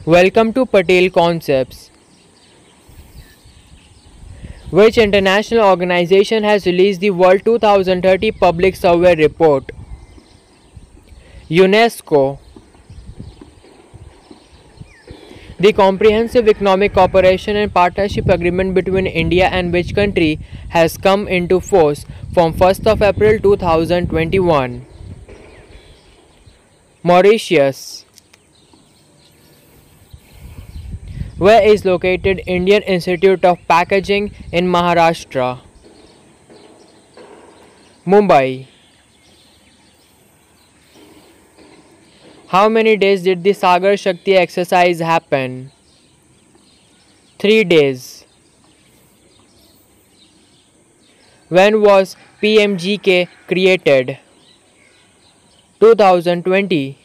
Welcome to Patel Concepts. Which international organization has released the World 2030 Public Survey Report? UNESCO. The Comprehensive Economic Cooperation and Partnership Agreement between India and which country has come into force from 1st of April 2021? Mauritius. Where is located Indian Institute of Packaging in Maharashtra? Mumbai. How many days did the Sagar Shakti exercise happen? 3 days. When was PMGK created? 2020.